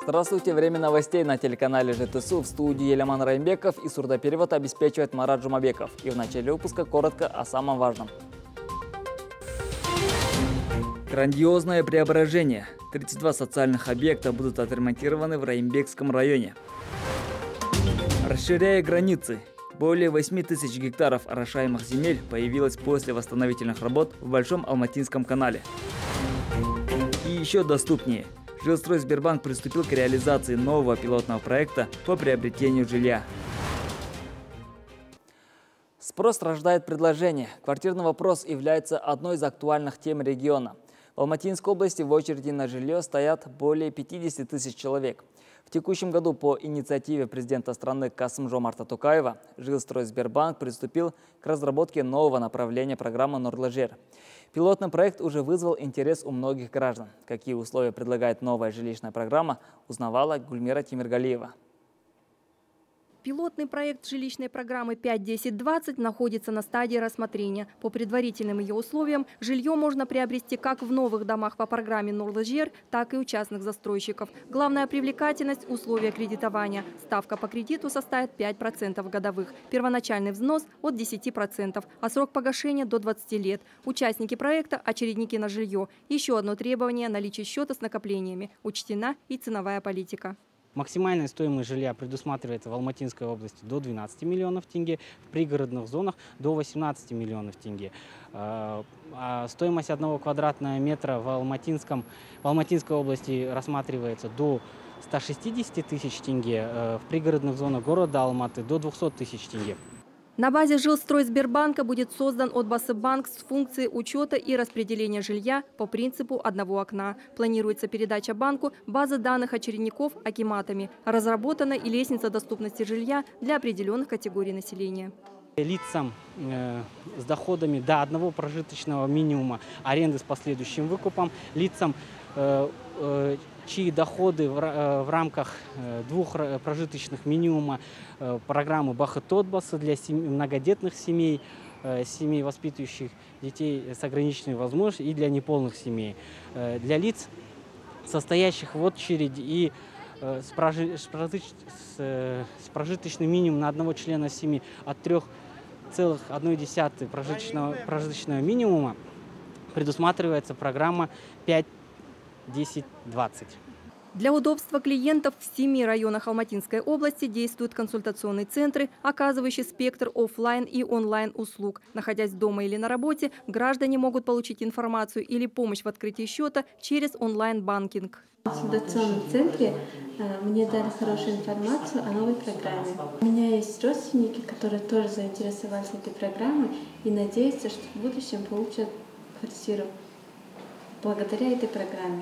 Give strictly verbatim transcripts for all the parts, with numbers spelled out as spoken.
Здравствуйте, время новостей на телеканале ЖТСУ. В студии Еляман Раймбеков и сурдоперевод обеспечивает Марат Жумабеков. И в начале выпуска коротко о самом важном. Грандиозное преображение. тридцать два социальных объекта будут отремонтированы в Раймбекском районе. Расширяя границы. Более восьми тысяч гектаров орошаемых земель появилось после восстановительных работ в Большом Алматинском канале. И еще доступнее. Жилстройсбербанк приступил к реализации нового пилотного проекта по приобретению жилья. Спрос рождает предложение. Квартирный вопрос является одной из актуальных тем региона. В Алматинской области в очереди на жилье стоят более пятидесяти тысяч человек. В текущем году по инициативе президента страны Касым-Жомарта Токаева Жилстройсбербанк приступил к разработке нового направления программы «Нурлы жер». Пилотный проект уже вызвал интерес у многих граждан. Какие условия предлагает новая жилищная программа, узнавала Гульмира Тимиргалиева. Пилотный проект жилищной программы пять десять двадцать находится на стадии рассмотрения. По предварительным ее условиям, жилье можно приобрести как в новых домах по программе «Нурлы жер», так и у частных застройщиков. Главная привлекательность – условия кредитования. Ставка по кредиту составит пять процентов годовых. Первоначальный взнос – от десяти процентов, а срок погашения – до двадцати лет. Участники проекта – очередники на жилье. Еще одно требование – наличие счета с накоплениями. Учтена и ценовая политика. Максимальная стоимость жилья предусматривается в Алматинской области до двенадцати миллионов тенге, в пригородных зонах до восемнадцати миллионов тенге. Стоимость одного квадратного метра в, Алматинском, в Алматинской области рассматривается до ста шестидесяти тысяч тенге, в пригородных зонах города Алматы до двухсот тысяч тенге. На базе Жилстройсбербанка будет создан Отбасыбанк с функцией учета и распределения жилья по принципу одного окна. Планируется передача банку базы данных очередников акиматами. Разработана и лестница доступности жилья для определенных категорий населения. Лицам э, с доходами до одного прожиточного минимума аренды с последующим выкупом, лицам э, э, чьи доходы в, э, в рамках э, двух прожиточных минимума э, программы Бахыт Отбасы для семь, многодетных семей, э, семей, воспитывающих детей с ограниченными возможностями, и для неполных семей. Э, для лиц, состоящих в очереди и э, с, прожи, с, прожит, с, э, с прожиточным минимумом на одного члена семьи от трёх целых одной десятой прожиточного, прожиточного минимума, предусматривается программа пять десять двадцать. Для удобства клиентов в семи районах Алматинской области действуют консультационные центры, оказывающие спектр офлайн и онлайн услуг. Находясь дома или на работе, граждане могут получить информацию или помощь в открытии счета через онлайн-банкинг. В консультационном центре мне дали хорошую информацию о новой программе. У меня есть родственники, которые тоже заинтересовались этой программой и надеются, что в будущем получат квартиру благодаря этой программе.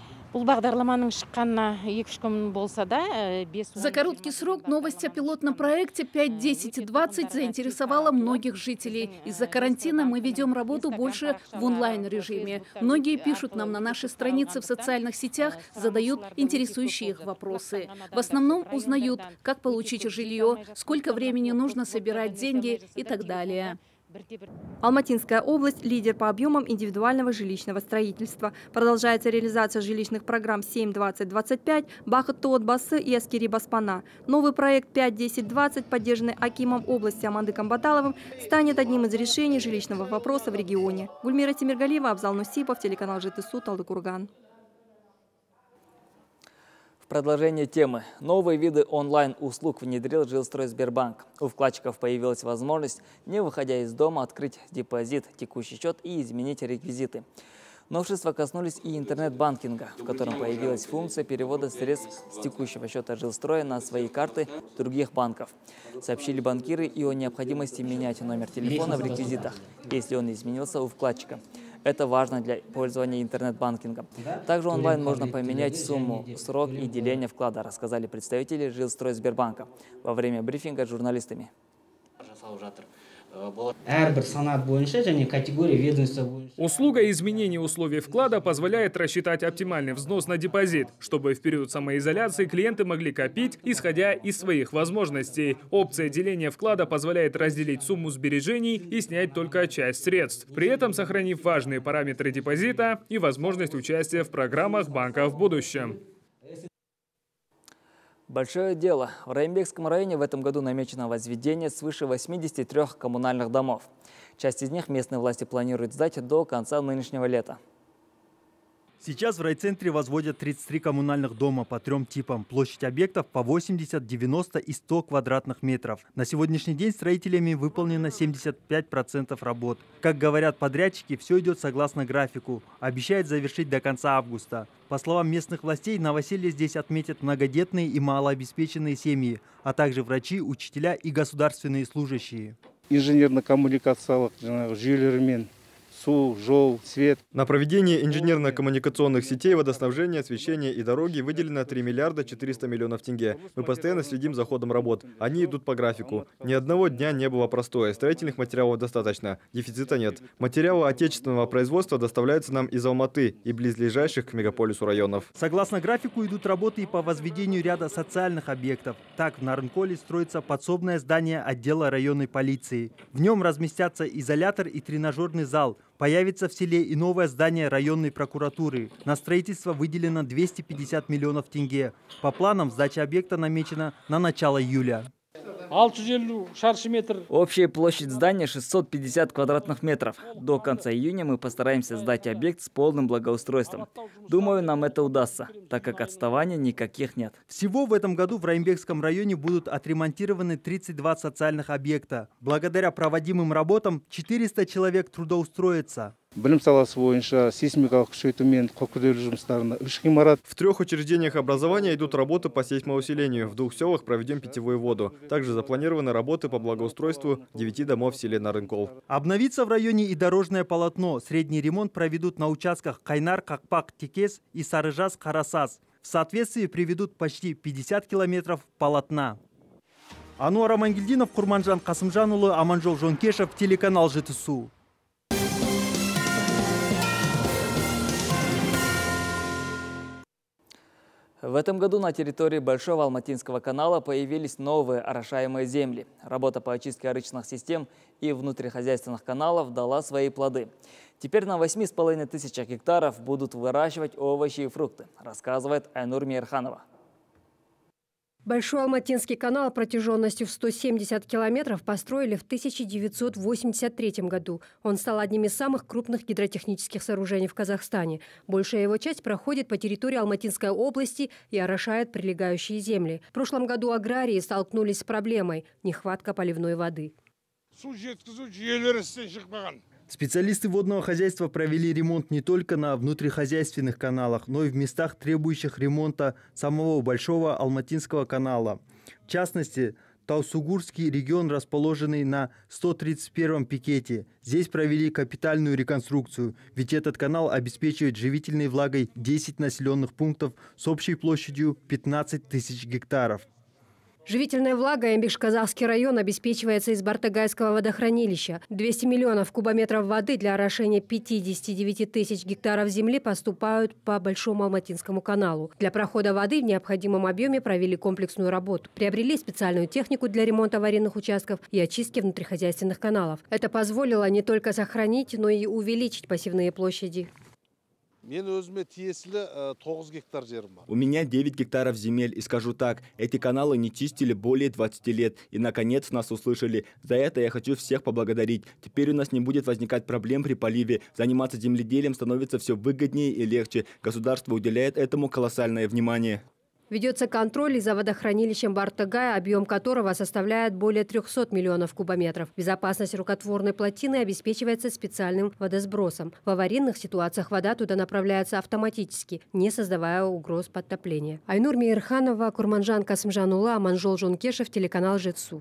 За короткий срок новость о пилотном проекте пять десять двадцать заинтересовала многих жителей. Из-за карантина мы ведем работу больше в онлайн-режиме. Многие пишут нам на нашей странице в социальных сетях, задают интересующие их вопросы. В основном узнают, как получить жилье, сколько времени нужно собирать деньги и так далее. Алматинская область – лидер по объемам индивидуального жилищного строительства. Продолжается реализация жилищных программ семь двадцать двадцать пять, Бахыт Отбасы и Аскери Баспана. Новый проект пять десять двадцать, поддержанный акимом области Амандыком Баталовым, станет одним из решений жилищного вопроса в регионе. Гульмира Тимиргалиева, Абзал Нусипов, телеканал ЖТСУ, Талдыкурган. В продолжение темы. Новые виды онлайн-услуг внедрил Жилстройсбербанк. У вкладчиков появилась возможность, не выходя из дома, открыть депозит, текущий счет и изменить реквизиты. Новшества коснулись и интернет-банкинга, в котором появилась функция перевода средств с текущего счета Жилстроя на свои карты других банков. Сообщили банкиры и о необходимости менять номер телефона в реквизитах, если он изменился у вкладчика. Это важно для пользования интернет-банкингом. Также онлайн можно поменять сумму, срок и деление вклада, рассказали представители Жилстройсбербанка во время брифинга с журналистами. Услуга изменения условий вклада позволяет рассчитать оптимальный взнос на депозит, чтобы в период самоизоляции клиенты могли копить, исходя из своих возможностей. Опция деления вклада позволяет разделить сумму сбережений и снять только часть средств, при этом сохранив важные параметры депозита и возможность участия в программах банка в будущем. Большое дело. В Раимбекском районе в этом году намечено возведение свыше восьмидесяти трёх коммунальных домов. Часть из них местные власти планируют сдать до конца нынешнего лета. Сейчас в райцентре возводят тридцать три коммунальных дома по трем типам. Площадь объектов по восемьдесят, девяносто и сто квадратных метров. На сегодняшний день строителями выполнено семьдесят пять процентов работ. Как говорят подрядчики, все идет согласно графику. Обещают завершить до конца августа. По словам местных властей, новоселье здесь отметят многодетные и малообеспеченные семьи, а также врачи, учителя и государственные служащие. Инженерно-коммуникациялық жүйелермен су, жол, свет. На проведение инженерно-коммуникационных сетей, водоснабжения, освещения и дороги выделено три миллиарда четыреста миллионов тенге. Мы постоянно следим за ходом работ. Они идут по графику. Ни одного дня не было простоя. Строительных материалов достаточно. Дефицита нет. Материалы отечественного производства доставляются нам из Алматы и близлежащих к мегаполису районов. Согласно графику идут работы и по возведению ряда социальных объектов. Так, в Нарынколе строится подсобное здание отдела районной полиции. В нем разместятся изолятор и тренажерный зал. Появится в селе и новое здание районной прокуратуры. На строительство выделено двести пятьдесят миллионов тенге. По планам сдача объекта намечена на начало июля. Общая площадь здания шестьсот пятьдесят квадратных метров. До конца июня мы постараемся сдать объект с полным благоустройством. Думаю, нам это удастся, так как отставаний никаких нет. Всего в этом году в Раимбекском районе будут отремонтированы тридцать два социальных объекта. Благодаря проводимым работам четыреста человек трудоустроятся. Білім саласы бойынша сейсмикалық күшейту мен күрделі жұмыстарына үш ғимарат. В трех учреждениях образования идут работы по сейсмоусилению. В двух селах проведем питьевую воду. Также запланированы работы по благоустройству девяти домов в селе Нарынкол. Обновится в районе и дорожное полотно. Средний ремонт проведут на участках Кайнар, Какпак, Текес и Сарыжас, Карасас. В соответствии приведут почти пятьдесят километров полотна. Ануар Амангельдинов, Курманжан Касымжанұлы, Аманжол Жонкешев, телеканал ЖТСУ. В этом году на территории Большого Алматинского канала появились новые орошаемые земли. Работа по очистке арычных систем и внутрихозяйственных каналов дала свои плоды. Теперь на восьми с половиной тысячах гектаров будут выращивать овощи и фрукты, рассказывает Айнур Мейерханова. Большой Алматинский канал протяженностью в сто семьдесят километров построили в тысяча девятьсот восемьдесят третьем году. Он стал одним из самых крупных гидротехнических сооружений в Казахстане. Большая его часть проходит по территории Алматинской области и орошает прилегающие земли. В прошлом году аграрии столкнулись с проблемой – нехватка поливной воды. Специалисты водного хозяйства провели ремонт не только на внутрихозяйственных каналах, но и в местах, требующих ремонта самого Большого Алматинского канала. В частности, Таусугурский регион, расположенный на сто тридцать первом пикете. Здесь провели капитальную реконструкцию, ведь этот канал обеспечивает живительной влагой десять населенных пунктов с общей площадью пятнадцать тысяч гектаров. Живительная влага Эмбиш-Казахский район обеспечивается из Бартагайского водохранилища. двести миллионов кубометров воды для орошения пятидесяти девяти тысяч гектаров земли поступают по Большому Алматинскому каналу. Для прохода воды в необходимом объеме провели комплексную работу. Приобрели специальную технику для ремонта аварийных участков и очистки внутрихозяйственных каналов. Это позволило не только сохранить, но и увеличить посевные площади. У меня девять гектаров земель, и скажу так, эти каналы не чистили более двадцати лет, и наконец нас услышали. За это я хочу всех поблагодарить. Теперь у нас не будет возникать проблем при поливе. Заниматься земледелием становится все выгоднее и легче. Государство уделяет этому колоссальное внимание. Ведется контроль за водохранилищем Бартагая, объем которого составляет более трёхсот миллионов кубометров. Безопасность рукотворной плотины обеспечивается специальным водосбросом. В аварийных ситуациях вода туда направляется автоматически, не создавая угроз подтопления. Айнур Мейерханова, Курманжан Касымжанұлы, Аманжол Жонкешев, телеканал ЖТСУ.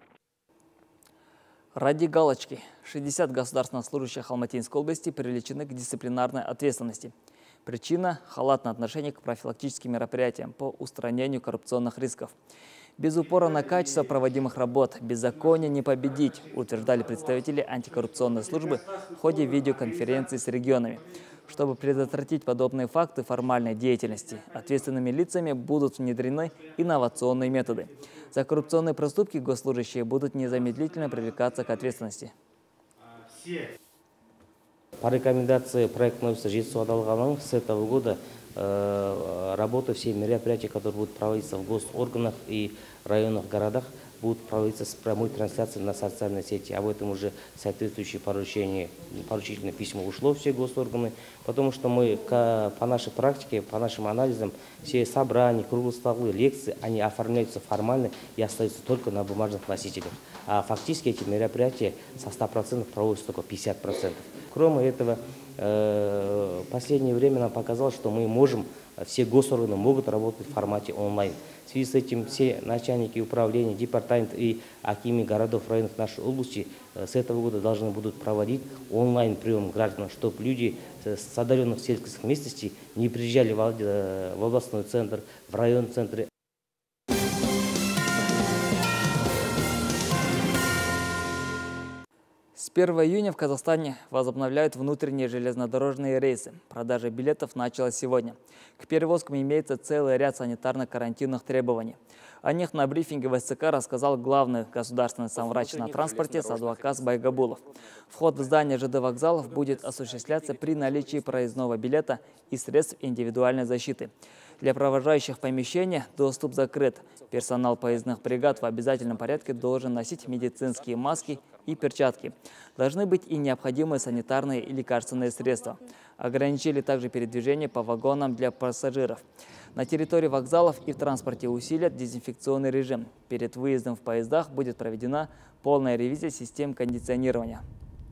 Ради галочки шестьдесят государственных служащих Алматинской области привлечены к дисциплинарной ответственности. Причина – халатное отношение к профилактическим мероприятиям по устранению коррупционных рисков. Без упора на качество проводимых работ беззаконие не победить, утверждали представители антикоррупционной службы в ходе видеоконференции с регионами. Чтобы предотвратить подобные факты формальной деятельности, ответственными лицами будут внедрены инновационные методы. За коррупционные проступки госслужащие будут незамедлительно привлекаться к ответственности. По рекомендации проектного офиса Жетісу Адалғаның с этого года работа, все мероприятия, которые будут проводиться в госорганах и районных городах, будут проводиться с прямой трансляцией на социальной сети. Об этом уже соответствующее поручение, поручительное письмо ушло в все госорганы, потому что мы по нашей практике, по нашим анализам, все собрания, круглые столы, лекции, они оформляются формально и остаются только на бумажных носителях. А фактически эти мероприятия со ста процентов проводятся только пятьдесят процентов. Кроме этого, в последнее время нам показалось, что мы можем, все госорганы могут работать в формате онлайн. В связи с этим все начальники управления, департамент и акимы городов, районов нашей области с этого года должны будут проводить онлайн прием граждан, чтобы люди с отдаленных сельских местностей не приезжали в областной центр, в районный центр. С первого июня в Казахстане возобновляют внутренние железнодорожные рейсы. Продажа билетов началась сегодня. К перевозкам имеется целый ряд санитарно-карантинных требований. О них на брифинге в эс цэ ка рассказал главный государственный самврач на транспорте Садуакас Байгабулов. Вход в здание жэ дэ вокзалов будет осуществляться при наличии проездного билета и средств индивидуальной защиты. Для провожающих помещения доступ закрыт. Персонал поездных бригад в обязательном порядке должен носить медицинские маски и перчатки. Должны быть и необходимые санитарные и лекарственные средства. Ограничили также передвижение по вагонам для пассажиров. На территории вокзалов и в транспорте усилят дезинфекционный режим. Перед выездом в поездах будет проведена полная ревизия систем кондиционирования.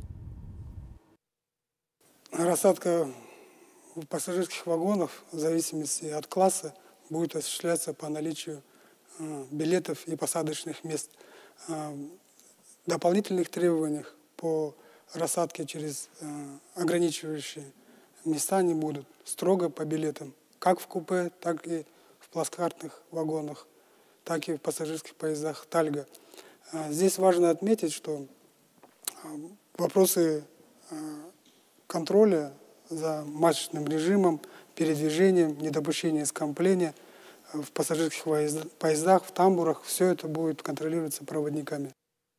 Рассадка в пассажирских вагонах в зависимости от класса будет осуществляться по наличию э, билетов и посадочных мест. Э, дополнительных требованиях по рассадке через э, ограничивающие места не будут. Строго по билетам. Как в купе, так и в плацкартных вагонах, так и в пассажирских поездах Тальго. Э, здесь важно отметить, что э, вопросы э, контроля за масочным режимом, передвижением, недопущением скопления в пассажирских поездах, в тамбурах, все это будет контролироваться проводниками.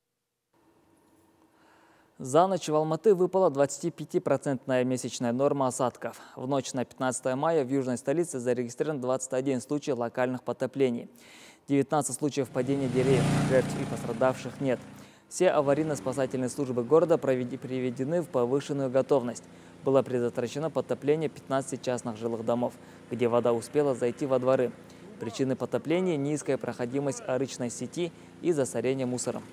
За ночь в Алматы выпала двадцатипятипроцентная месячная норма осадков. В ночь на пятнадцатое мая в южной столице зарегистрирован двадцать один случай локальных потоплений. девятнадцать случаев падения деревьев, жертв и пострадавших нет. Все аварийно-спасательные службы города приведены в повышенную готовность. Было предотвращено потопление пятнадцати частных жилых домов, где вода успела зайти во дворы. Причины потопления – низкая проходимость арычной сети и засорение мусором.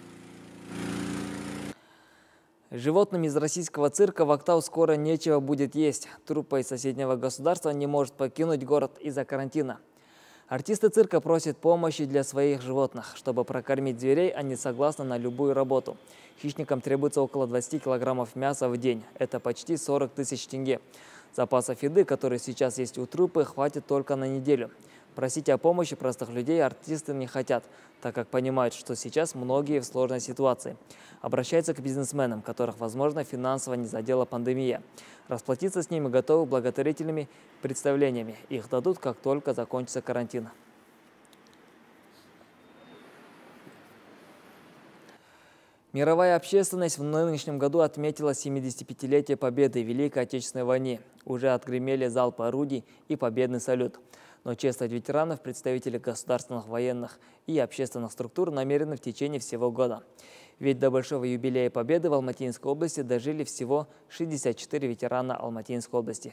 Животным из российского цирка в Актау скоро нечего будет есть. Труппа из соседнего государства не может покинуть город из-за карантина. Артисты цирка просят помощи для своих животных. Чтобы прокормить зверей, они согласны на любую работу. Хищникам требуется около двадцати килограммов мяса в день. Это почти сорок тысяч тенге. Запасов еды, которые сейчас есть у труппы, хватит только на неделю. Просить о помощи простых людей артисты не хотят, так как понимают, что сейчас многие в сложной ситуации. Обращаются к бизнесменам, которых, возможно, финансово не задела пандемия. Расплатиться с ними готовы благотворительными представлениями. Их дадут, как только закончится карантин. Мировая общественность в нынешнем году отметила семидесятипятилетие победы в Великой Отечественной войне. Уже отгремели залпы орудий и победный салют. Но чествовать ветеранов представители государственных, военных и общественных структур намерены в течение всего года. Ведь до большого юбилея победы в Алматинской области дожили всего шестьдесят четыре ветерана Алматинской области.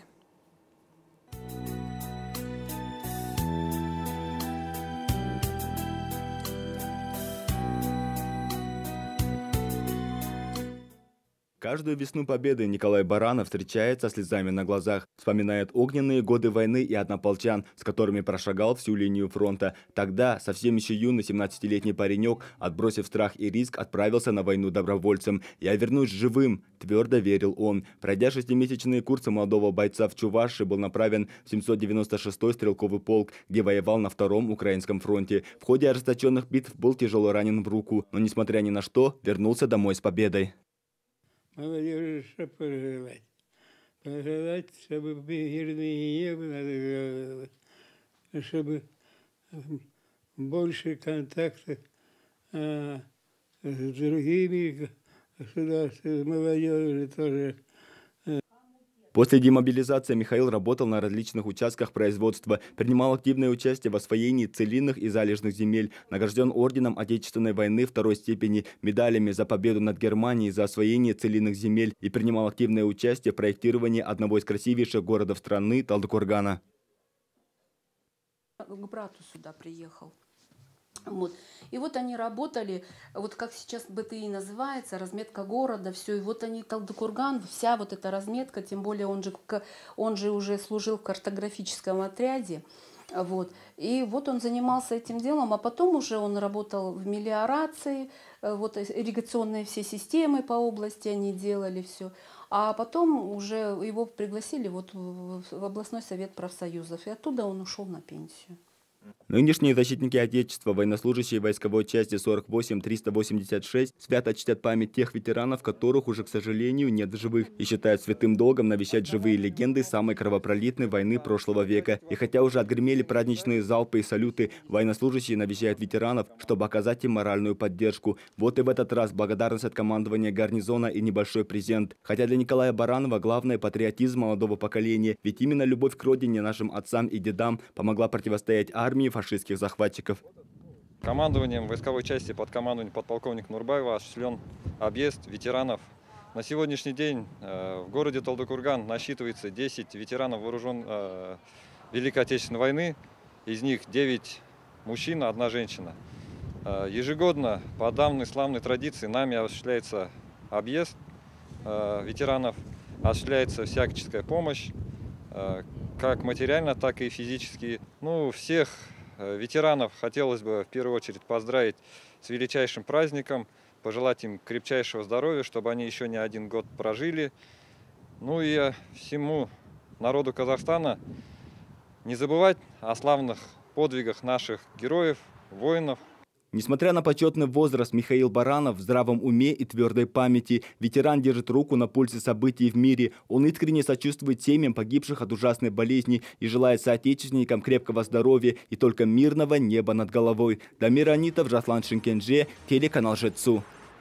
Каждую весну Победы Николай Баранов встречается со слезами на глазах, вспоминает огненные годы войны и однополчан, с которыми прошагал всю линию фронта. Тогда совсем еще юный семнадцатилетний паренек, отбросив страх и риск, отправился на войну добровольцем. «Я вернусь живым», – твердо верил он. Пройдя шестимесячные курсы молодого бойца в Чувашии, был направлен в семьсот девяносто шестой стрелковый полк, где воевал на Втором Украинском фронте. В ходе ожесточенных битв был тяжело ранен в руку, но, несмотря ни на что, вернулся домой с победой. Молодежи, что пожелать? Пожелать, чтобы мирные небо надо, чтобы больше контактов а, с другими государствами, молодежи тоже. После демобилизации Михаил работал на различных участках производства, принимал активное участие в освоении целинных и залежных земель, награжден орденом Отечественной войны второй степени, медалями за победу над Германией за освоение целинных земель и принимал активное участие в проектировании одного из красивейших городов страны – Талдыкургана. К брату сюда приехал. Вот. И вот они работали, вот как сейчас бэ тэ и называется, разметка города, все. И вот они, Талдыкурган, вся вот эта разметка, тем более он же, он же уже служил в картографическом отряде. Вот. И вот он занимался этим делом, а потом уже он работал в мелиорации, вот ирригационные все системы по области они делали все. А потом уже его пригласили вот в областной совет профсоюзов, и оттуда он ушел на пенсию. Нынешние защитники Отечества, военнослужащие войсковой части сорок восемь триста восемьдесят шесть, свято чтят память тех ветеранов, которых уже, к сожалению, нет в живых, и считают святым долгом навещать живые легенды самой кровопролитной войны прошлого века. И хотя уже отгремели праздничные залпы и салюты, военнослужащие навещают ветеранов, чтобы оказать им моральную поддержку. Вот и в этот раз благодарность от командования гарнизона и небольшой презент. Хотя для Николая Баранова главное — патриотизм молодого поколения, ведь именно любовь к родине, нашим отцам и дедам помогла противостоять армии фашистских захватчиков. Командованием войсковой части под командованием подполковника Нурбаева осуществлен объезд ветеранов. На сегодняшний день э, в городе Талдыкурган насчитывается десять ветеранов вооружен э, Великой Отечественной войны, из них девять мужчин, одна женщина. Э, ежегодно по давней славной традиции нами осуществляется объезд э, ветеранов, осуществляется всяческая помощь, э, как материально, так и физически. Ну, всех ветеранов хотелось бы в первую очередь поздравить с величайшим праздником, пожелать им крепчайшего здоровья, чтобы они еще не один год прожили. Ну и всему народу Казахстана не забывать о славных подвигах наших героев, воинов. Несмотря на почетный возраст, Михаил Баранов в здравом уме и твердой памяти. Ветеран держит руку на пульсе событий в мире. Он искренне сочувствует семьям погибших от ужасной болезни и желает соотечественникам крепкого здоровья и только мирного неба над головой. Дамир Анитов, Жаслан Шинкенже, телеканал Жетсу.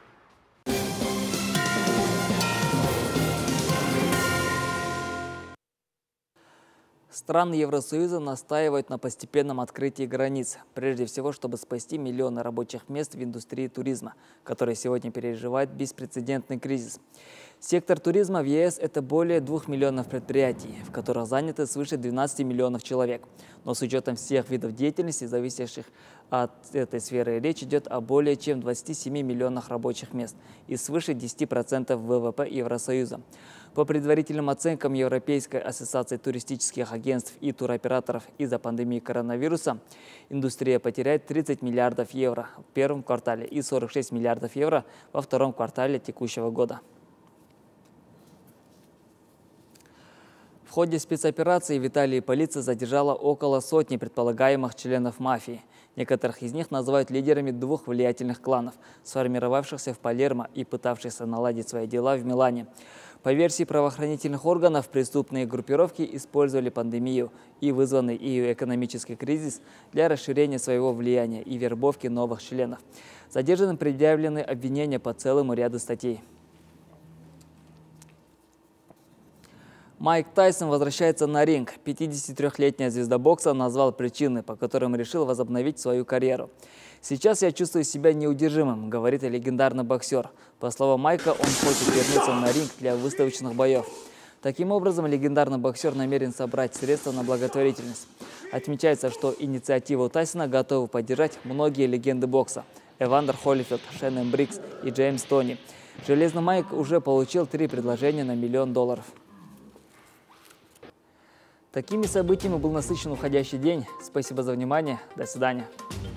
Страны Евросоюза настаивают на постепенном открытии границ, прежде всего, чтобы спасти миллионы рабочих мест в индустрии туризма, которая сегодня переживает беспрецедентный кризис. Сектор туризма в е эс – это более двух миллионов предприятий, в которых заняты свыше двенадцати миллионов человек. Но с учетом всех видов деятельности, зависящих от этой сферы, речь идет о более чем двадцати семи миллионах рабочих мест и свыше десяти процентов вэ вэ пэ Евросоюза. По предварительным оценкам Европейской ассоциации туристических агентств и туроператоров, из-за пандемии коронавируса индустрия потеряет тридцать миллиардов евро в первом квартале и сорок шесть миллиардов евро во втором квартале текущего года. В ходе спецоперации в Италии полиция задержала около сотни предполагаемых членов мафии. Некоторых из них называют лидерами двух влиятельных кланов, сформировавшихся в Палермо и пытавшихся наладить свои дела в Милане. По версии правоохранительных органов, преступные группировки использовали пандемию и вызванный ею экономический кризис для расширения своего влияния и вербовки новых членов. Задержанным предъявлены обвинения по целому ряду статей. Майк Тайсон возвращается на ринг. пятидесятитрёхлетняя звезда бокса назвал причины, по которым решил возобновить свою карьеру. «Сейчас я чувствую себя неудержимым», — говорит легендарный боксер. По словам Майка, он хочет вернуться на ринг для выставочных боев. Таким образом, легендарный боксер намерен собрать средства на благотворительность. Отмечается, что инициативу Тайсона готовы поддержать многие легенды бокса – Эвандер Холлифилд, Шеннон Брикс и Джеймс Тони. Железный Майк уже получил три предложения на миллион долларов. Такими событиями был насыщен уходящий день. Спасибо за внимание. До свидания.